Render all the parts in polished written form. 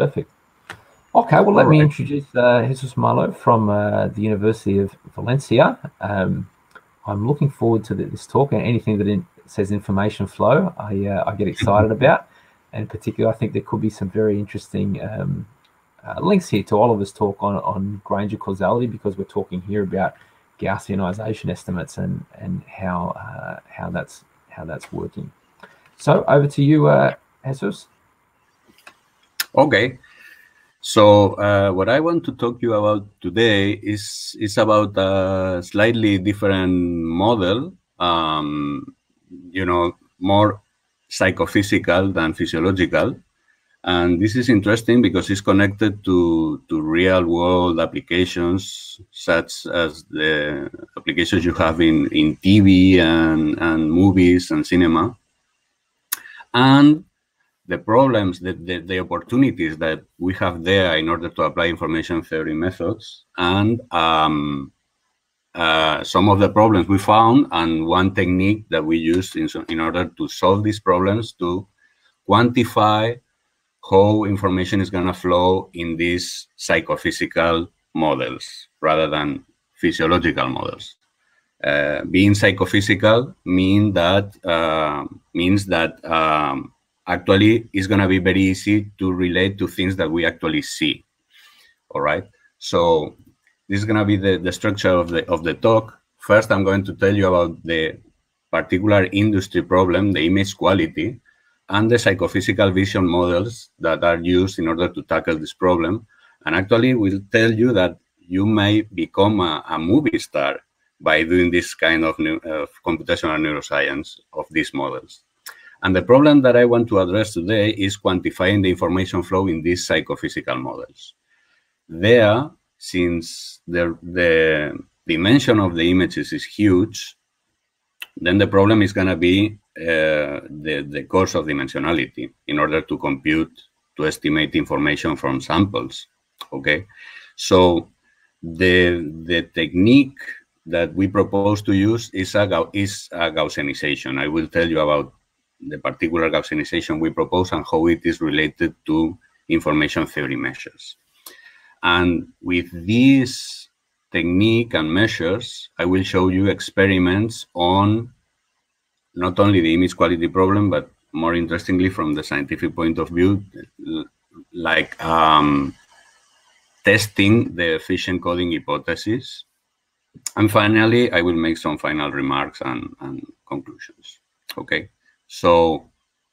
Perfect. Okay, well, let All me right. introduce Jesus Malo from the University of Valencia. I'm looking forward to this talk, and anything that says information flow, I get excited about. And in particular, I think there could be some very interesting links here to all of this talk on Granger causality, because we're talking here about Gaussian ionization estimates and how that's working. So over to you, Jesus. Okay. So what I want to talk to you about today is about a slightly different model, you know, more psychophysical than physiological. And this is interesting because it's connected to real world applications, such as the applications you have in TV and movies and cinema. And the problems, the opportunities that we have there in order to apply information theory methods, and some of the problems we found, and one technique that we use in order to solve these problems, to quantify how information is going to flow in these psychophysical models rather than physiological models. Being psychophysical means that actually it's going to be very easy to relate to things that we actually see. All right. So this is going to be the structure of the talk. First, I'm going to tell you about the particular industry problem, the image quality, and the psychophysical vision models that are used in order to tackle this problem. And actually, we'll tell you that you may become a movie star by doing this kind of computational neuroscience of these models. And the problem that I want to address today is quantifying the information flow in these psychophysical models. There, since the dimension of the images is huge, then the problem is going to be the course of dimensionality in order to compute, to estimate information from samples. Okay, so the technique that we propose to use is a Gaussianization. I will tell you about the particular Gaussianization we propose and how it is related to information theory measures. And with this technique and measures, I will show you experiments on not only the image quality problem, but more interestingly, from the scientific point of view, like testing the efficient coding hypothesis. And finally, I will make some final remarks and conclusions. Okay, so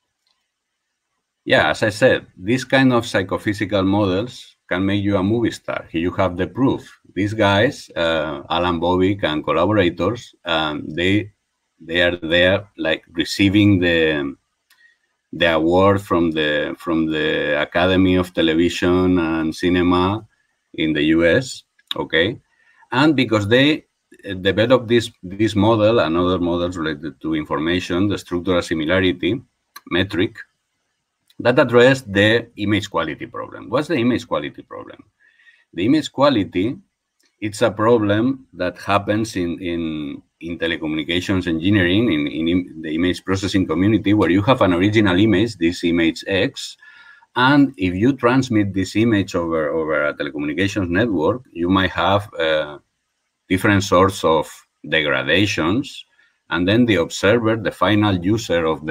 yeah, as I said, this kind of psychophysical models can make you a movie star. Here you have the proof. These guys, Alan Bobic and collaborators, they are there, like receiving the award from the Academy of Television and Cinema in the US. Okay, and because they developed this model and other models related to information, the structural similarity metric, that addressed the image quality problem. What's the image quality problem? The image quality, it's a problem that happens in telecommunications engineering, in the image processing community, where you have an original image, this image X, and if you transmit this image over a telecommunications network, you might have different sorts of degradations, and then the observer, the final user of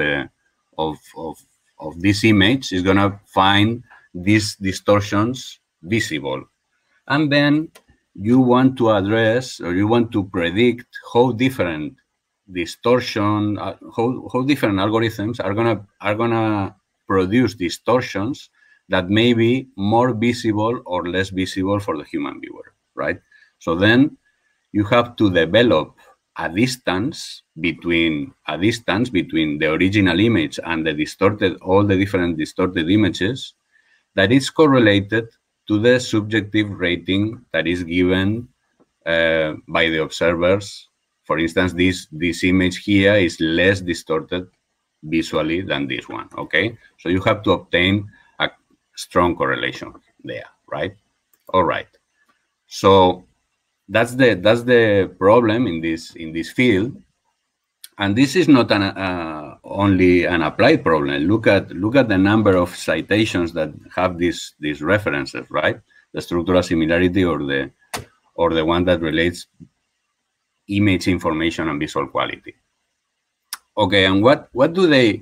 this image, is going to find these distortions visible. And then you want to address, or you want to predict how different distortion, how different algorithms are gonna produce distortions that may be more visible or less visible for the human viewer, right? So then you have to develop a distance between the original image and all the different distorted images that is correlated to the subjective rating that is given by the observers. For instance, this image here is less distorted visually than this one. Okay, so you have to obtain a strong correlation there, right? All right. So that's the problem in this field, And this is not only an applied problem. Look at the number of citations that have these references, right? The structural similarity or the one that relates image information and visual quality. Okay, and what do they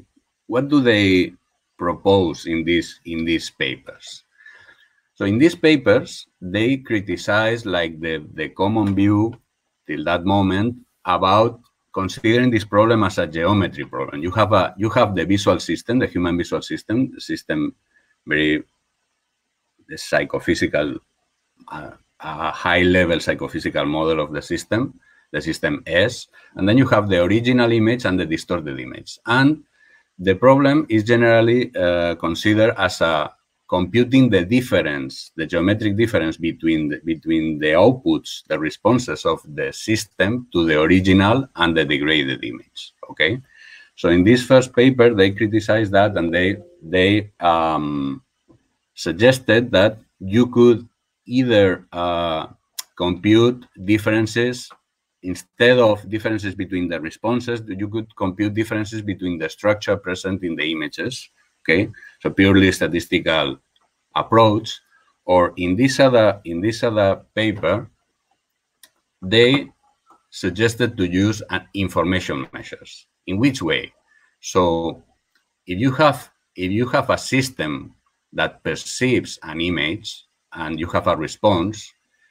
propose in these papers? So in these papers, they criticize like the common view till that moment about considering this problem as a geometry problem. You have the visual system, the human visual system, the psychophysical, a high-level psychophysical model of the system S, and then you have the original image and the distorted image. And the problem is generally considered as computing the difference, the geometric difference between the outputs, the responses of the system to the original and the degraded image. Okay, so in this first paper, they criticized that, and they suggested that you could either compute differences instead of differences between the responses. You could compute differences between the structure present in the images. Okay, so purely statistical approach. Or in this other paper, they suggested to use information measures. In which way? So if you have a system that perceives an image and you have a response,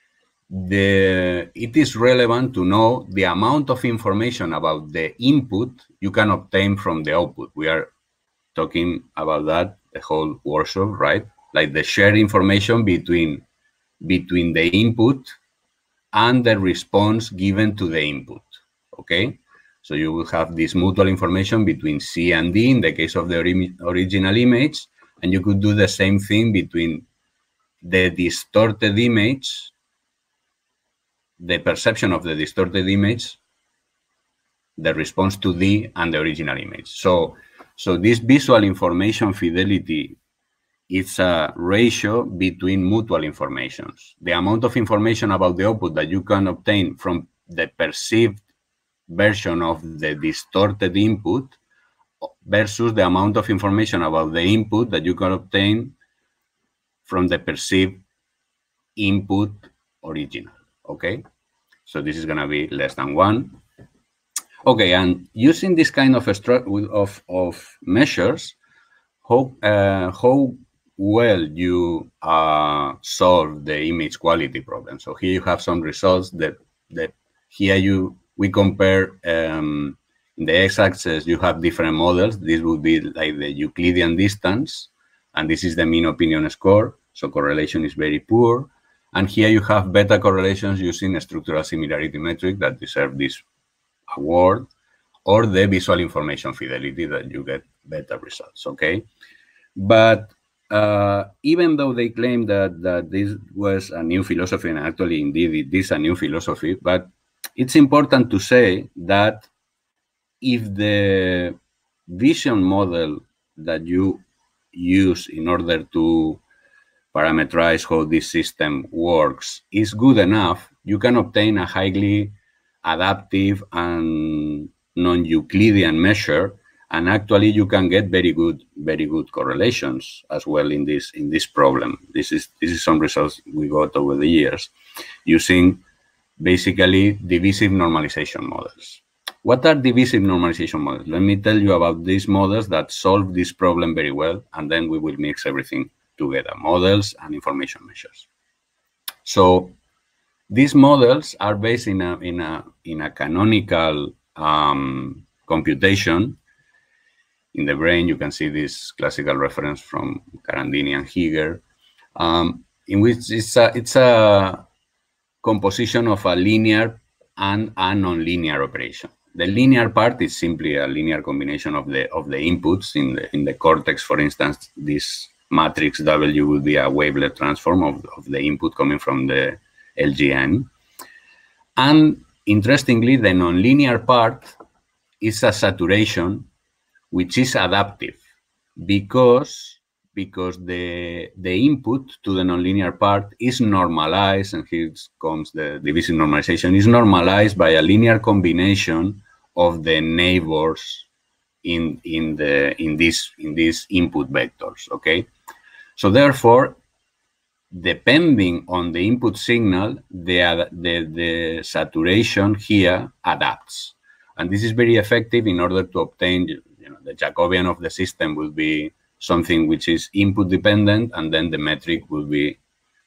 it is relevant to know the amount of information about the input you can obtain from the output. We are talking about that the whole workshop, right? Like the shared information between the input and the response given to the input. Okay, so you will have this mutual information between C and D in the case of the original image, and you could do the same thing between the distorted image, the perception of the distorted image, the response to D, and the original image. So this visual information fidelity, it's a ratio between mutual informations. The amount of information about the output that you can obtain from the perceived version of the distorted input versus the amount of information about the input that you can obtain from the perceived input original. Okay, so this is going to be less than 1. Okay, and using this kind of measures, how well you solve the image quality problem. So here you have some results that here we compare. In the x-axis, you have different models. This would be like the Euclidean distance, and this is the mean opinion score. So correlation is very poor. And here you have beta correlations using a structural similarity metric that deserve this award, or the visual information fidelity that you get better results. Okay, but even though they claim that this was a new philosophy, and actually indeed it is a new philosophy, but it's important to say that if the vision model that you use in order to parameterize how this system works is good enough, you can obtain a highly adaptive and non-Euclidean measure, and actually you can get very good correlations as well in this problem. This is some results we got over the years using basically divisive normalization models. What are divisive normalization models? Let me tell you about these models that solve this problem very well, and then we will mix everything together, models and information measures. So these models are based in a canonical computation. In the brain, you can see this classical reference from Carandini and Heeger, in which it's a composition of a linear and a non-linear operation. The linear part is simply a linear combination of the inputs. In the cortex, for instance, this matrix W would be a wavelet transform of the input coming from the LGN. And interestingly, the non-linear part is a saturation which is adaptive because the input to the nonlinear part is normalized, and here comes the divisive normalization, is normalized by a linear combination of the neighbors in these input vectors. Okay, so therefore, depending on the input signal, the saturation here adapts, and this is very effective in order to obtain, you know, the Jacobian of the system will be something which is input dependent, and then the metric will be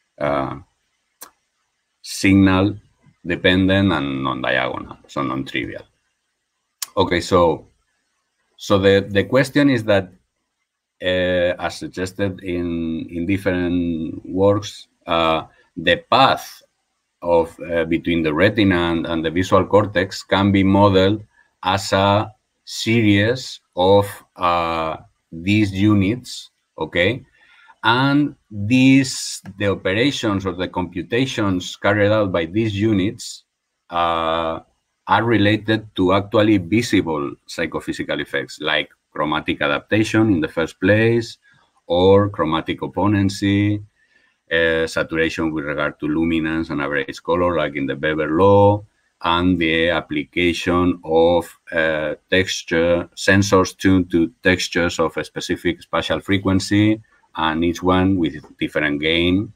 signal dependent and non-diagonal, so non-trivial. Okay, so the question is that, as suggested in different works, the path of between the retina and the visual cortex can be modeled as a series of these units, okay? And the operations or the computations carried out by these units are related to actually visible psychophysical effects, like chromatic adaptation in the first place, or chromatic opponency, saturation with regard to luminance and average color, like in the Weber law, and the application of texture sensors tuned to textures of a specific spatial frequency, and each one with different gain,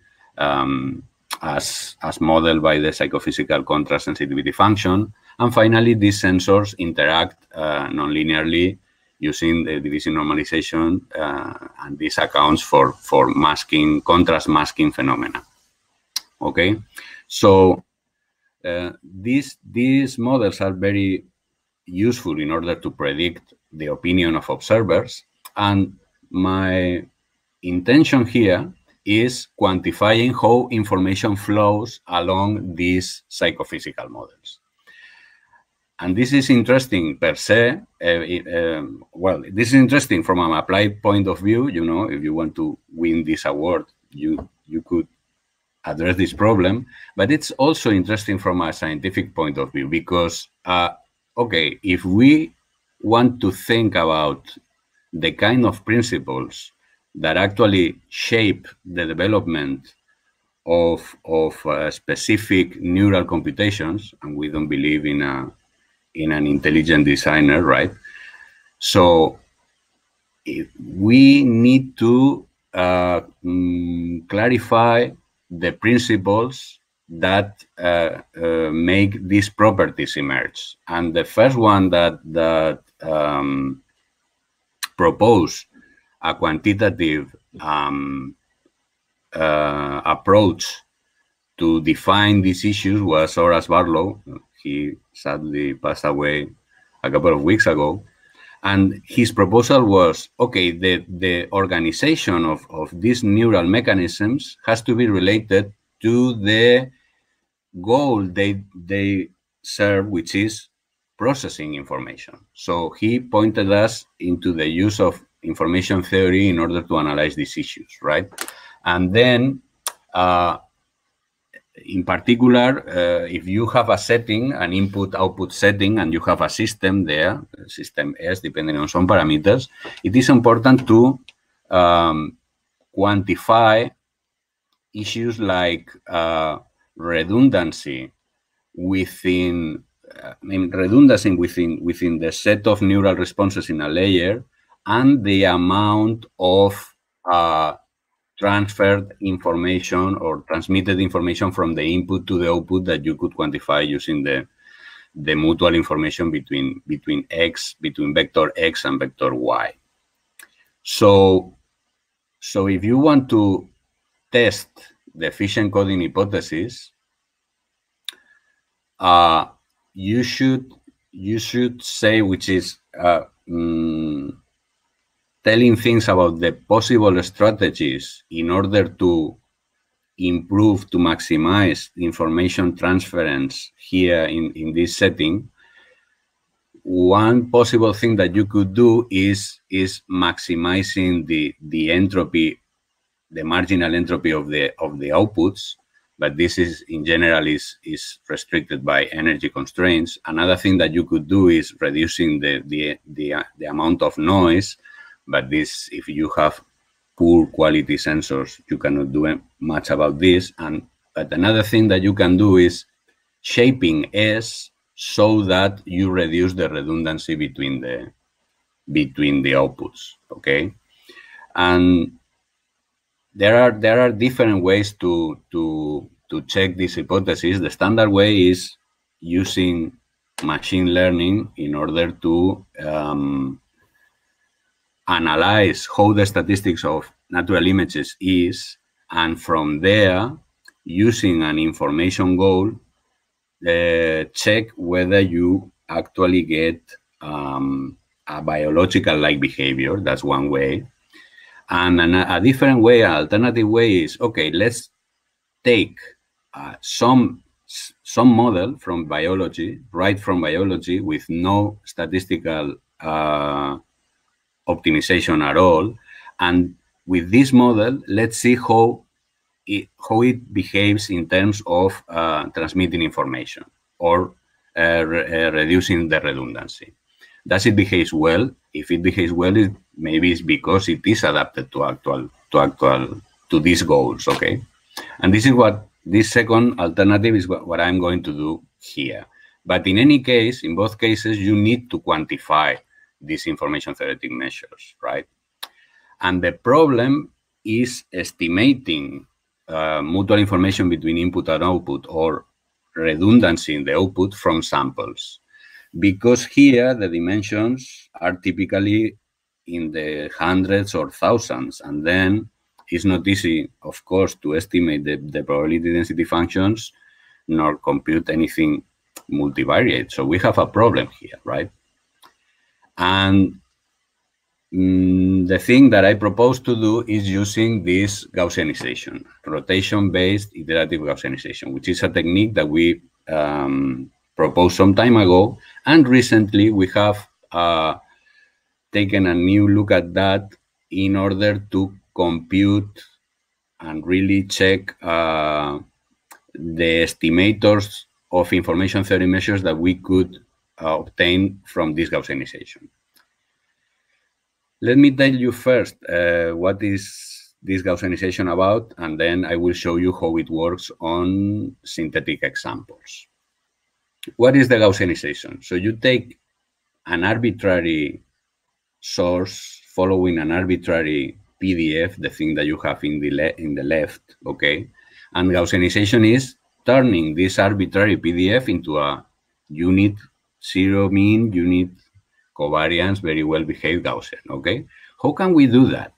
as modeled by the psychophysical contrast sensitivity function. And finally, these sensors interact nonlinearly using the division normalization, and this accounts for masking, contrast masking phenomena. Okay, so these models are very useful in order to predict the opinion of observers, and my intention here is quantifying how information flows along these psychophysical models. And this is interesting per se. Well, this is interesting from an applied point of view. You know, if you want to win this award, you could address this problem. But it's also interesting from a scientific point of view, because, okay, if we want to think about the kind of principles that actually shape the development of specific neural computations, and we don't believe in an intelligent designer, right? So we need to clarify the principles that make these properties emerge. And the first one that propose a quantitative approach to define these issues was Horace Barlow. He sadly passed away a couple of weeks ago. And his proposal was, okay, the organization of these neural mechanisms has to be related to the goal they serve, which is processing information. So he pointed us into the use of information theory in order to analyze these issues, right? And then, in particular, if you have a setting, an input-output setting, and you have a system there, system S, depending on some parameters, it is important to quantify issues like redundancy within the set of neural responses in a layer, and the amount of transferred information or transmitted information from the input to the output that you could quantify using the mutual information between vector X and vector Y. So if you want to test the efficient coding hypothesis, you should say, which is telling things about the possible strategies in order to improve, to maximize information transference here in this setting. One possible thing that you could do is maximizing the entropy, the marginal entropy of the outputs, but this is in general is restricted by energy constraints. Another thing that you could do is reducing the amount of noise. But this, if you have poor quality sensors, you cannot do much about this. But another thing that you can do is shaping S so that you reduce the redundancy between the outputs. Okay, and there are different ways to check this hypothesis. The standard way is using machine learning in order to analyze how the statistics of natural images is, and from there, using an information goal, check whether you actually get a biological-like behavior. That's one way. And a different way, an alternative way is, okay, let's take some model from biology, right from biology, with no statistical optimization at all. And with this model, let's see how it behaves in terms of transmitting information or reducing the redundancy. Does it behave well? If it behaves well, maybe it's because it is adapted to these goals. Okay, and this is what this second alternative is what I'm going to do here. But in any case, in both cases, you need to quantify these information theoretic measures, right? And the problem is estimating mutual information between input and output, or redundancy in the output from samples. Because here the dimensions are typically in the hundreds or thousands, and then it's not easy, of course, to estimate the probability density functions nor compute anything multivariate. So we have a problem here, right? And the thing that I propose to do is using this Gaussianization, rotation-based iterative Gaussianization, which is a technique that we proposed some time ago. And recently we have taken a new look at that in order to compute and really check the estimators of information theory measures that we could obtain from this Gaussianization. Let me tell you first what is this Gaussianization about, and then I will show you how it works on synthetic examples. What is the Gaussianization? So you take an arbitrary source following an arbitrary PDF, the thing that you have in the left, okay? And Gaussianization is turning this arbitrary PDF into a unit zero mean, unit covariance, very well behaved Gaussian, okay? How can we do that?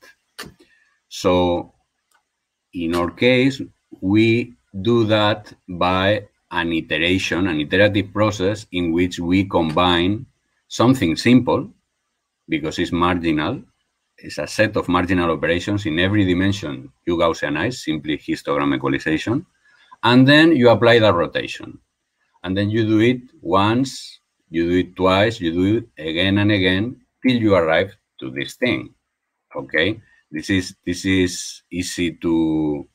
So in our case, we do that by an iteration, an iterative process in which we combine something simple, because it's marginal. It's a set of marginal operations in every dimension you Gaussianize, simply histogram equalization. And then you apply the rotation. And then you do it once, you do it twice, you do it again and again till you arrive to this thing. Okay? This is easy to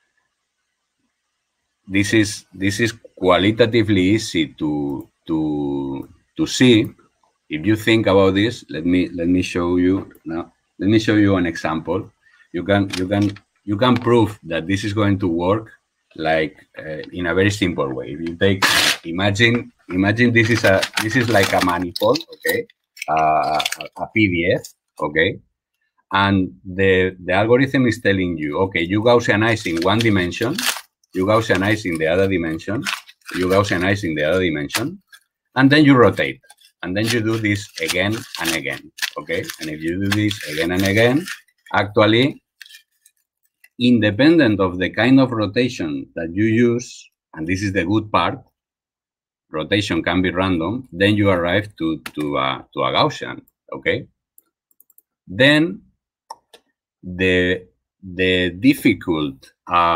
this is qualitatively easy to see. If you think about this, let me show you now. Let me show you an example. You can prove that this is going to work like in a very simple way. If you take, imagine this is like a manifold, okay, a PDF, okay, and the algorithm is telling you, okay, you Gaussianize in one dimension, you Gaussianize in the other dimension, you Gaussianize in the other dimension, and then you rotate. And then you do this again and again, okay? And if you do this again and again, actually, independent of the kind of rotation that you use, and this is the good part, rotation can be random, then you arrive to a Gaussian, okay? Then the difficult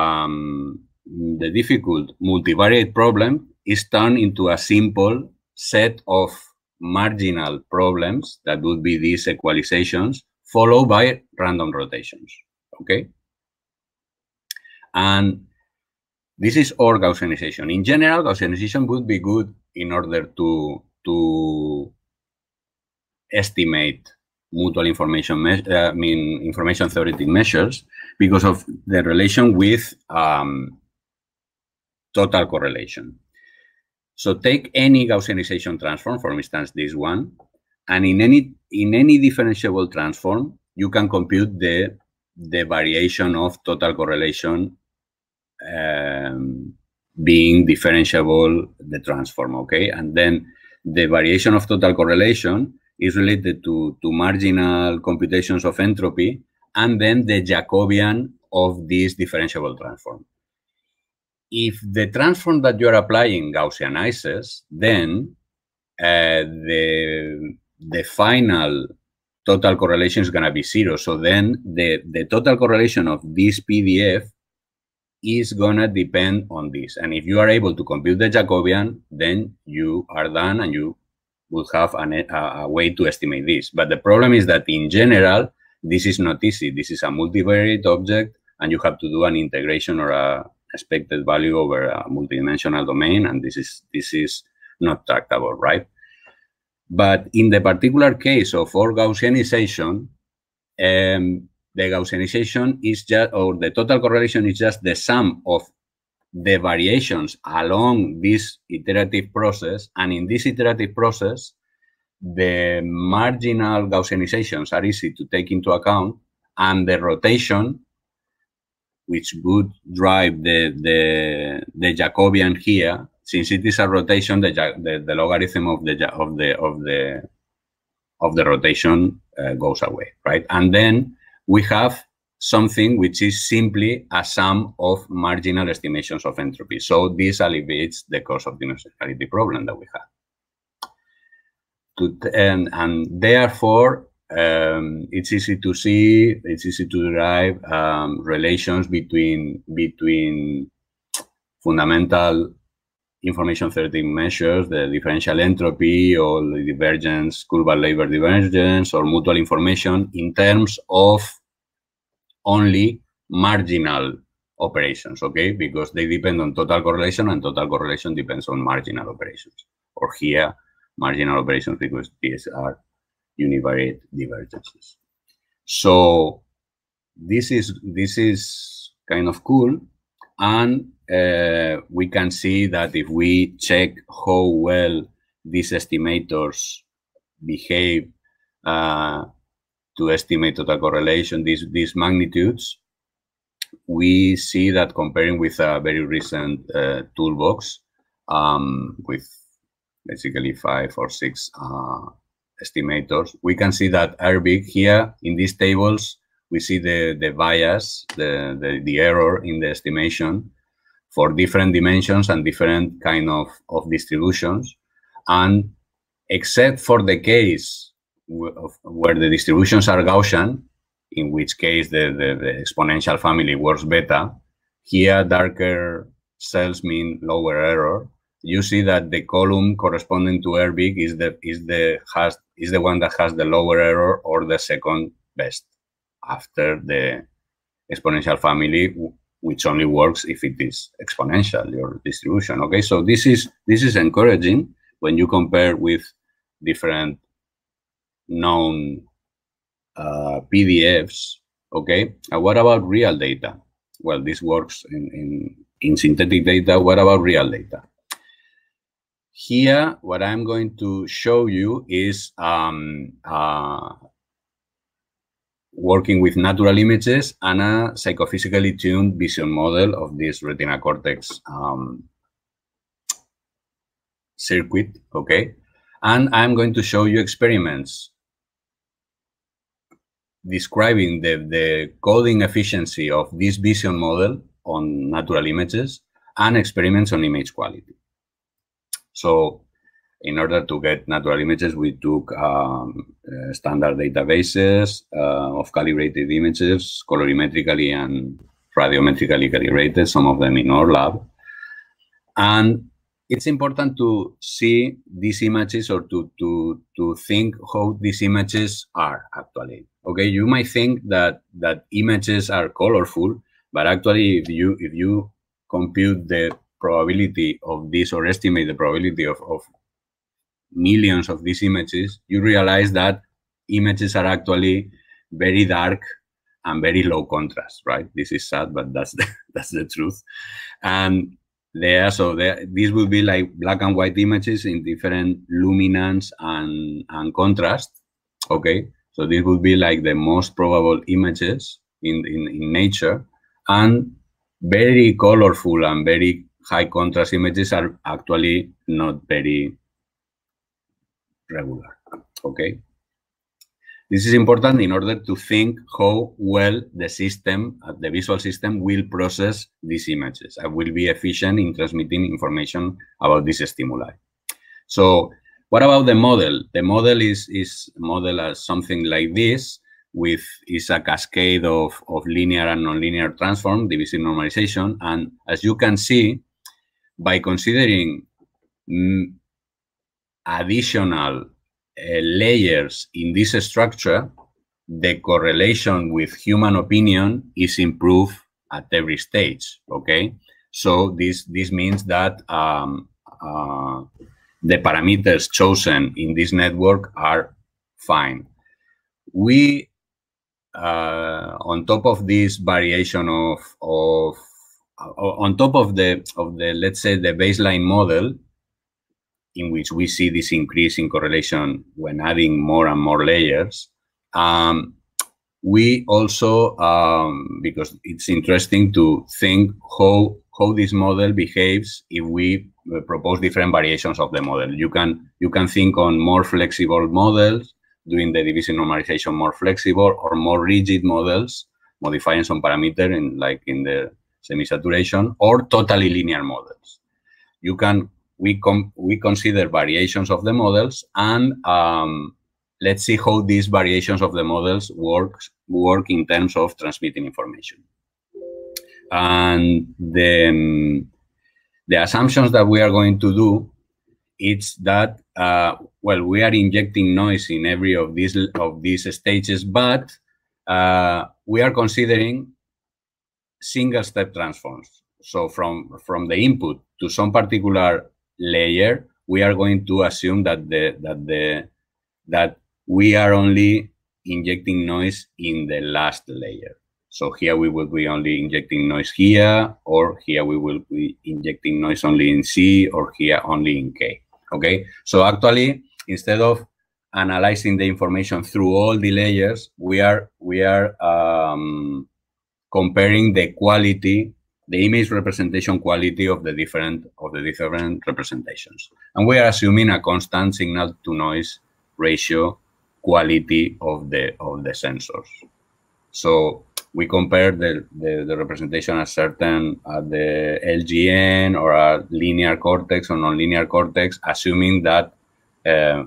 multivariate problem is turned into a simple set of marginal problems that would be these equalizations followed by random rotations, okay? And this is our Gaussianization. In general, Gaussianization would be good in order to estimate mutual information, information theoretic measures because of the relation with total correlation. So take any Gaussianization transform, for instance, this one, and in any differentiable transform, you can compute the variation of total correlation being differentiable the transform, okay? And then the variation of total correlation is related to marginal computations of entropy and then the Jacobian of this differentiable transform. If the transform that you're applying Gaussianizes, then the final total correlation is going to be 0. So then the total correlation of this PDF is going to depend on this. And if you are able to compute the Jacobian, then you are done and you would have a way to estimate this. But the problem is that in general, this is not easy. This is a multivariate object, and you have to do an integration or a expected value over a multidimensional domain, and this is not tractable, right? But in the particular case of our Gaussianization, the Gaussianization is just, or the total correlation is just the sum of the variations along this iterative process. And in this iterative process, the marginal Gaussianizations are easy to take into account, and the rotation, which would drive the Jacobian here, since it is a rotation, the logarithm of the rotation goes away, right? And then we have something which is simply a sum of marginal estimations of entropy. So this alleviates the cost optimizability problem that we have. And therefore, it's easy to see, it's easy to derive relations between fundamental information theoretic measures, the differential entropy or the divergence, Kullbaum-Leibler divergence, or mutual information in terms of only marginal operations, okay? Because they depend on total correlation, and total correlation depends on marginal operations. Or here, marginal operations, because these are univariate divergences. So this is kind of cool, and we can see that if we check how well these estimators behave to estimate total correlation, these magnitudes, we see that comparing with a very recent toolbox with basically 5 or 6 estimators, we can see that Airbig here in these tables, we see the bias, the error in the estimation for different dimensions and different kind of distributions. And except for the case where the distributions are Gaussian, in which case the exponential family works better, here darker cells mean lower error. You see that the column corresponding to Airbig is the one that has the lower error, or the second best after the exponential family, which only works if it is exponential, your distribution. Okay, so this is encouraging when you compare with different known PDFs. Okay, what about real data? Well, this works in synthetic data. What about real data? Here, what I'm going to show you is working with natural images and a psychophysically tuned vision model of this retina cortex circuit, okay? And I'm going to show you experiments describing the coding efficiency of this vision model on natural images and experiments on image quality. So in order to get natural images, we took standard databases of calibrated images, colorimetrically and radiometrically calibrated, some of them in our lab. And it's important to see these images, or to think how these images are actually. Okay, you might think that images are colorful, but actually if you compute the probability of this, or estimate the probability of millions of these images, you realize that images are actually very dark and very low contrast, right? This is sad, but that's the truth. And These will be like black and white images in different luminance and contrast. Okay, so this would be like the most probable images in nature, and very colorful and very high contrast images are actually not very regular. Okay. This is important in order to think how well the system, the visual system, will process these images and will be efficient in transmitting information about these stimuli. So what about the model? The model is modeled as something like this, is a cascade of linear and nonlinear transform, divisive normalization. And as you can see, by considering additional layers in this structure, the correlation with human opinion is improved at every stage. Okay, so this means that the parameters chosen in this network are fine. We on top of this variation on top of the let's say the baseline model, in which we see this increase in correlation when adding more and more layers. We also, because it's interesting to think how this model behaves if we propose different variations of the model. You can think on more flexible models, doing the divisive normalization more flexible, or more rigid models, modifying some parameter in the semi-saturation, or totally linear models. We consider variations of the models, and let's see how these variations of the models work in terms of transmitting information. And the assumptions that we are going to do is that well, we are injecting noise in every of these stages, but we are considering single-step transforms. So from the input to some particular layer, we are going to assume that we are only injecting noise in the last layer. So here we will be only injecting noise here, or here we will be injecting noise only in C, or here only in K. Okay, so actually, instead of analyzing the information through all the layers, we are comparing the quality, the image representation quality of the different representations, and we are assuming a constant signal to noise ratio quality of the sensors. So we compare the representation at the LGN or a linear cortex or nonlinear cortex, assuming that the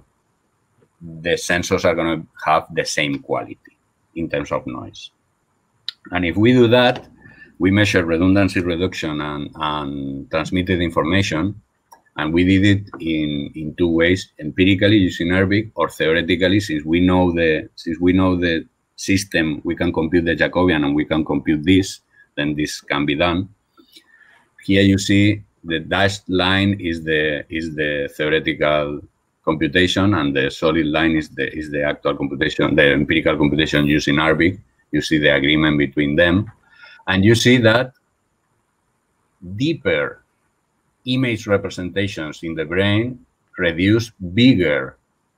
sensors are going to have the same quality in terms of noise. And if we do that, we measure redundancy reduction and transmitted information, and we did it in two ways: empirically using Herbig, or theoretically, since we know the system, we can compute the Jacobian and we can compute this, then this can be done. Here you see the dashed line is the theoretical computation, and the solid line is the actual computation, the empirical computation using Herbig. You see the agreement between them, and you see that deeper image representations in the brain reduce more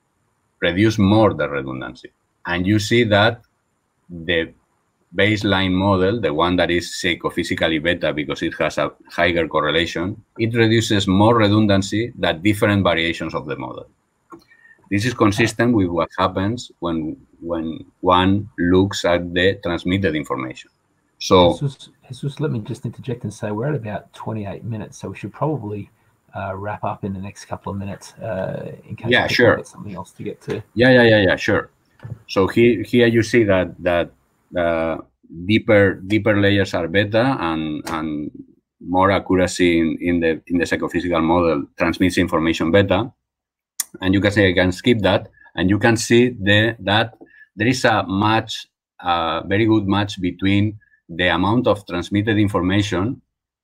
the redundancy. And you see that the baseline model, the one that is psychophysically beta because it has a higher correlation, it reduces more redundancy than different variations of the model. This is consistent with what happens when one looks at the transmitted information. So, Jesus, let me just interject and say we're at about 28 minutes, so we should probably wrap up in the next couple of minutes in case we get something else to get to. Yeah, sure. So here you see that deeper layers are beta, and more accuracy in the psychophysical model transmits information beta. And you can say I can skip that, and you can see that there is a very good match between the amount of transmitted information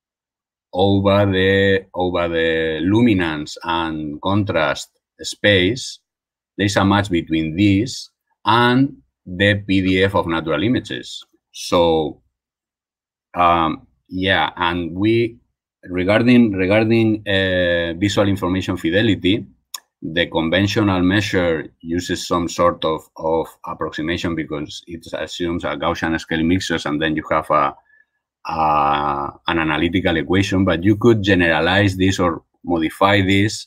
over the luminance and contrast space. There's a match between these and the PDF of natural images. So yeah, and we regarding visual information fidelity, the conventional measure uses some sort of approximation because it assumes a Gaussian scale mixtures, and then you have an analytical equation. But you could generalize this or modify this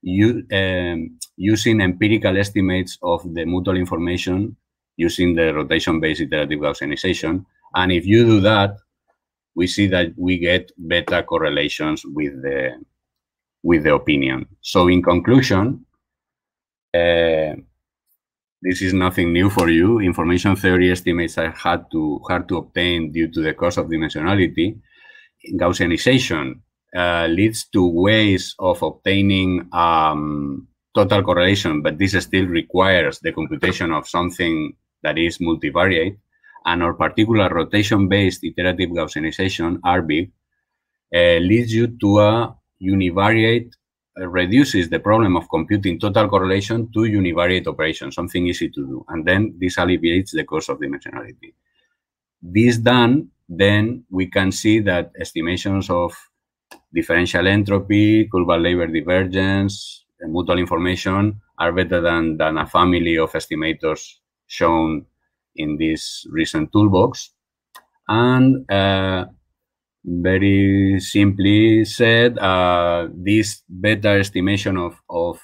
using empirical estimates of the mutual information using the rotation-based iterative Gaussianization. And if you do that, we see that we get better correlations with the opinion. So in conclusion, this is nothing new for you. Information theory estimates are hard to obtain due to the cost of dimensionality. Gaussianization leads to ways of obtaining total correlation, but this still requires the computation of something that is multivariate. And our particular rotation-based iterative Gaussianization, RBIG, leads you to a univariate, reduces the problem of computing total correlation to univariate operations, something easy to do. And then this alleviates the cost of dimensionality. This done, then we can see that estimations of differential entropy, Kullbaum-Leibler divergence, and mutual information are better than a family of estimators shown in this recent toolbox. And very simply said, this better estimation of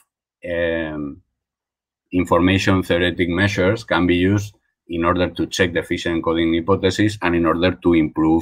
information theoretic measures can be used in order to check the efficient encoding hypothesis and in order to improve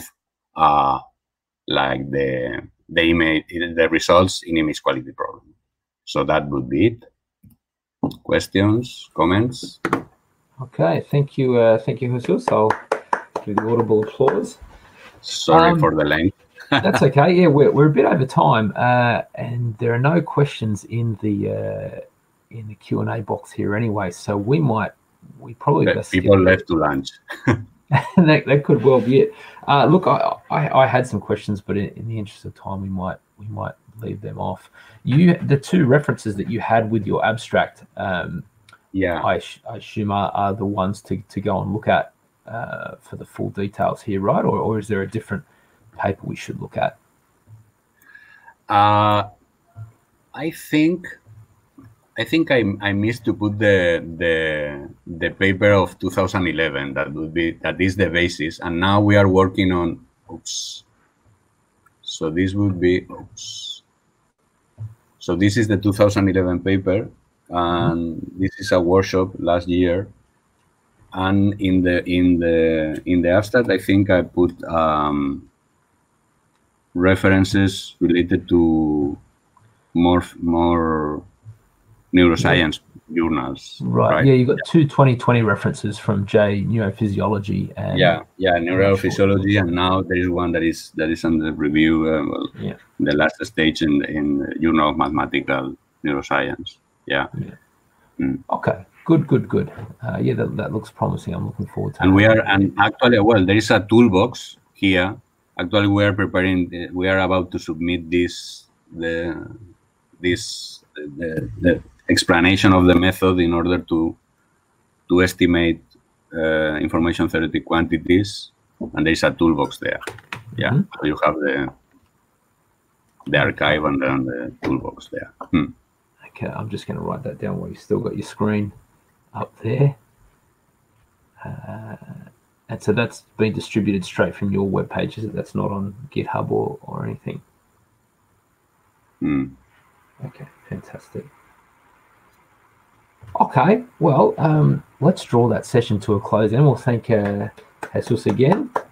like the results in image quality problem. So that would be it. Questions, comments? Okay, thank you, Jesus. I'll do the audible applause. Sorry for the length. That's okay. Yeah, we're a bit over time, and there are no questions in the Q&A box here anyway. So we probably best people left to lunch. that could well be it. Look, I had some questions, but in the interest of time, we might leave them off. The two references that you had with your abstract, yeah, I assume are the ones to go and look at for the full details here, right? Or is there a different paper we should look at? I think I missed to put the paper of 2011. That is the basis, and now we are working on. Oops. So this would be. Oops. So this is the 2011 paper, and this is a workshop last year. And in the abstract, I think I put references related to more neuroscience journals. Right. Yeah, you got two 2020 references from J Neurophysiology and Neurophysiology, and now there is one that is under review. The last stage in Journal of Mathematical Neuroscience. Yeah. Okay. Good. Yeah, that looks promising. I'm looking forward to it. And actually, well, there is a toolbox here. Actually, we are preparing. We are about to submit the explanation of the method in order to estimate information theoretic quantities, and there is a toolbox there. Yeah, so you have the archive and then the toolbox there. Okay, I'm just going to write that down while you still got your screen up there. And so that's been distributed straight from your web page, is it? That's not on GitHub or anything. Okay, fantastic. Okay, well, let's draw that session to a close, and we'll thank Jesus again